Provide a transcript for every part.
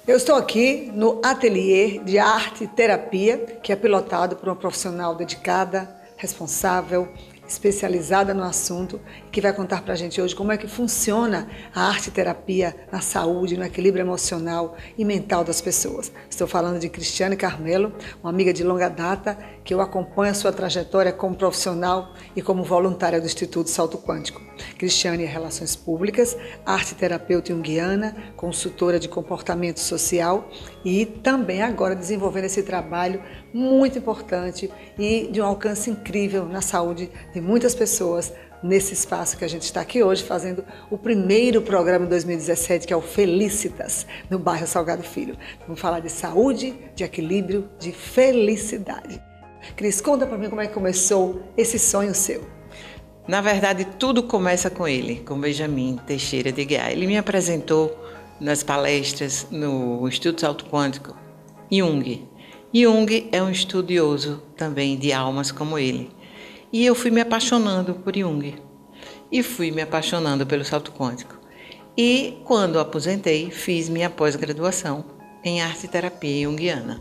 Eu estou aqui no ateliê de arte e terapia, que é pilotado por uma profissional dedicada, responsável, especializada no assunto, que vai contar para a gente hoje como é que funciona a arte e terapia na saúde, no equilíbrio emocional e mental das pessoas. Estou falando de Cristiane Carmelo, uma amiga de longa data, que eu acompanho a sua trajetória como profissional e como voluntária do Instituto Salto Quântico. Cristiane é Relações Públicas, arte terapeuta junguiana, consultora de comportamento social e também agora desenvolvendo esse trabalho muito importante e de um alcance incrível na saúde de muitas pessoas nesse espaço que a gente está aqui hoje fazendo o primeiro programa de 2017, que é o Felicitas, no bairro Salgado Filho. Vamos falar de saúde, de equilíbrio, de felicidade. Cris, conta para mim como é que começou esse sonho seu. Na verdade, tudo começa com ele, com Benjamin Teixeira de Aguiar. Ele me apresentou nas palestras no Instituto Salto Quântico, Jung. Jung é um estudioso também de almas como ele. E eu fui me apaixonando por Jung. E fui me apaixonando pelo salto quântico. E quando aposentei, fiz minha pós-graduação em arte e terapia junguiana.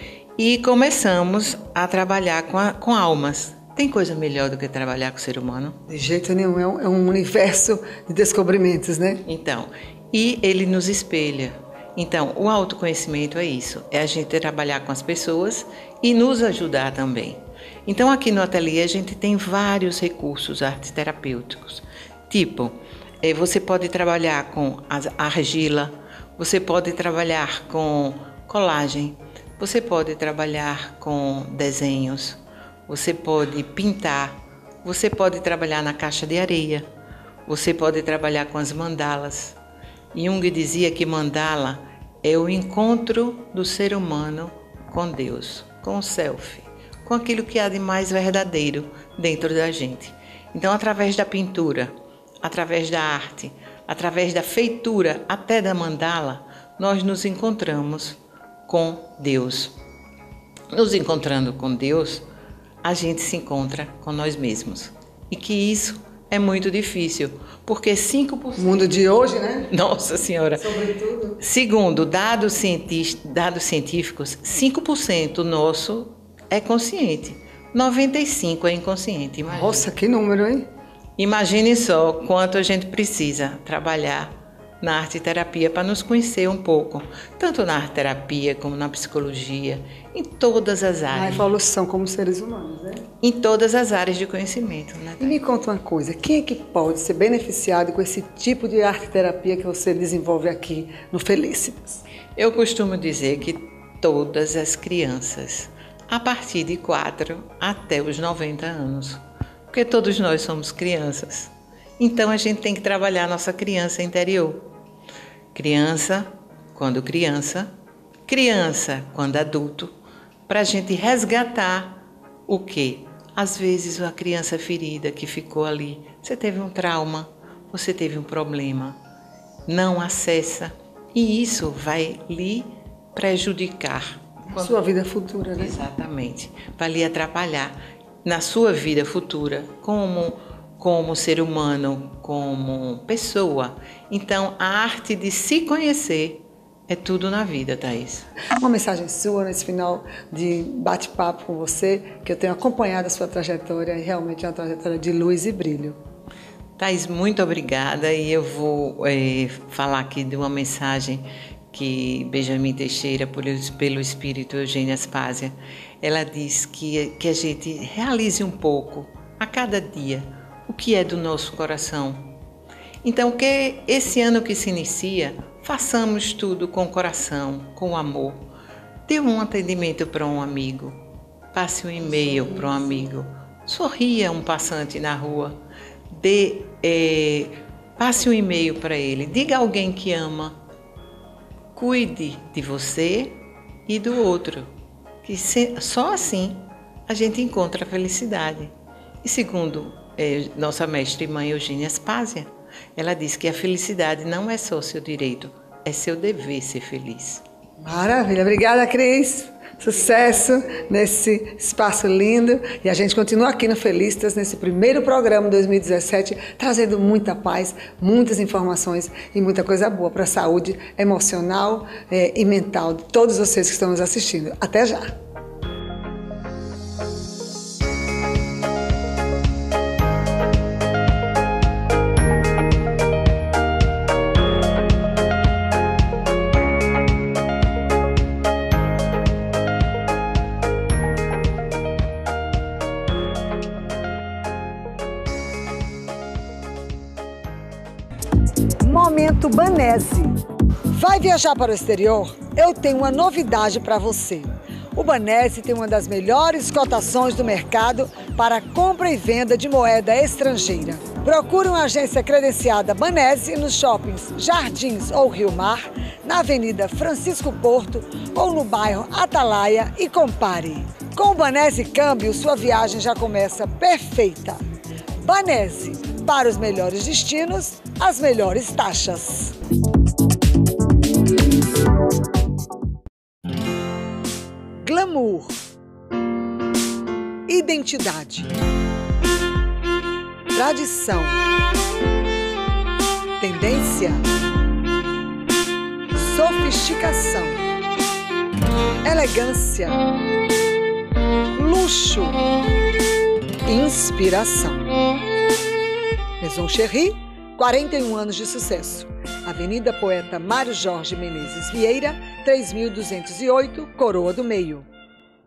E começamos a trabalhar com almas. Tem coisa melhor do que trabalhar com o ser humano? De jeito nenhum, é um universo de descobrimentos, né? Então, e ele nos espelha. Então, o autoconhecimento é isso, é a gente trabalhar com as pessoas e nos ajudar também. Então, aqui no ateliê a gente tem vários recursos arte-terapêuticos. Tipo, você pode trabalhar com a argila, você pode trabalhar com colagem, você pode trabalhar com desenhos, você pode pintar, você pode trabalhar na caixa de areia, você pode trabalhar com as mandalas. Jung dizia que mandala é o encontro do ser humano com Deus, com o self, com aquilo que há de mais verdadeiro dentro da gente. Então, através da pintura, através da arte, através da feitura, até da mandala, nós nos encontramos com Deus. Nos encontrando com Deus, a gente se encontra com nós mesmos. E que isso é muito difícil, porque 5%... O mundo de hoje, né? Nossa Senhora! Sobretudo. Segundo dados científicos, 5% nosso é consciente, 95% é inconsciente. Imagina. Nossa, que número, hein? Imagine só quanto a gente precisa trabalhar na arte terapia para nos conhecer um pouco, tanto na arte terapia como na psicologia, em todas as áreas. A evolução como seres humanos, né? Em todas as áreas de conhecimento, né? E me conta uma coisa, quem é que pode ser beneficiado com esse tipo de arte terapia que você desenvolve aqui no Felicitas? Eu costumo dizer que todas as crianças, a partir de 4 até os 90 anos, porque todos nós somos crianças. Então a gente tem que trabalhar a nossa criança interior. Criança quando adulto, para a gente resgatar o quê? Às vezes a criança ferida que ficou ali, você teve um trauma, você teve um problema, não acessa e isso vai lhe prejudicar. Sua vida futura, né? Exatamente, vai lhe atrapalhar na sua vida futura como ser humano, como pessoa. Então, a arte de se conhecer é tudo na vida, Thaís. Uma mensagem sua nesse final de bate-papo com você, que eu tenho acompanhado a sua trajetória e realmente é uma trajetória de luz e brilho. Thaís, muito obrigada e eu vou falar aqui de uma mensagem que Benjamin Teixeira, pelo Espírito Eugênia Aspásia, ela diz que a gente realize um pouco, a cada dia, o que é do nosso coração. Então, que esse ano que se inicia, façamos tudo com o coração, com amor. Dê um atendimento para um amigo, passe um e-mail para um amigo, sorria um passante na rua, passe um e-mail para ele, diga a alguém que ama, cuide de você e do outro, que só assim a gente encontra a felicidade. E segundo nossa mestra e mãe Eugênia Aspásia, ela diz que a felicidade não é só seu direito, é seu dever ser feliz. Maravilha, obrigada, Cris. Sucesso nesse espaço lindo. E a gente continua aqui no Felistas, nesse primeiro programa 2017, trazendo muita paz, muitas informações e muita coisa boa para a saúde emocional e mental de todos vocês que estão nos assistindo. Até já! Momento Banese. Vai viajar para o exterior? Eu tenho uma novidade para você. O Banese tem uma das melhores cotações do mercado para compra e venda de moeda estrangeira. Procure uma agência credenciada Banese nos shoppings Jardins ou Rio Mar, na Avenida Francisco Porto ou no bairro Atalaia e compare. Com o Banese Câmbio, sua viagem já começa perfeita. Banese, para os melhores destinos, as melhores taxas. Glamour. Identidade. Tradição. Tendência. Sofisticação. Elegância. Luxo. Inspiração. Maison Chery, 41 anos de sucesso. Avenida Poeta Mário Jorge Menezes Vieira, 3208, Coroa do Meio.